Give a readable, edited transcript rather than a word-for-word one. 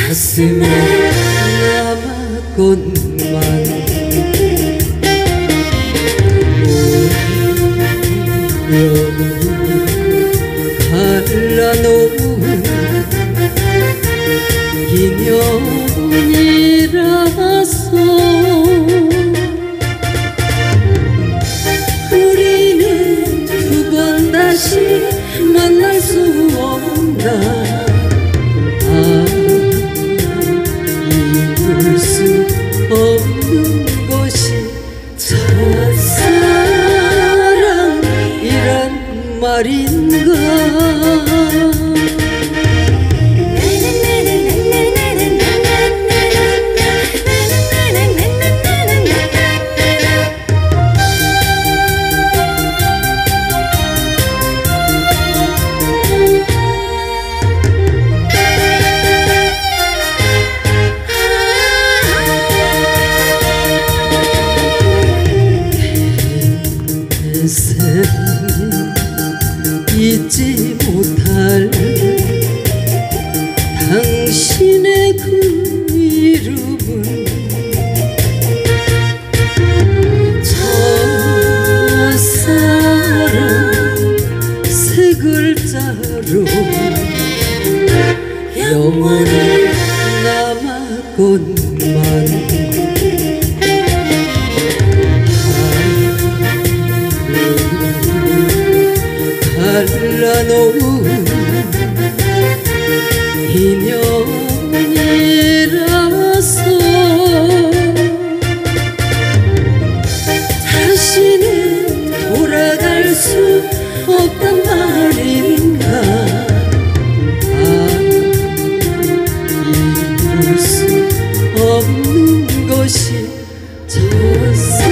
가슴에 남았건만 갈라놓은 인연이라서 우리는 두 번 다시 만날 수 없나. 잊을 수 없는 것이 첫사랑이란 말인가. 잊지 못할 당신의 그 이름은 첫사랑 세 글자로 영원히 남았건만 갈라놓은 인연이라서 다시는 돌아갈 수 없단 말인가. 잊을 수 없는 것이 첫사랑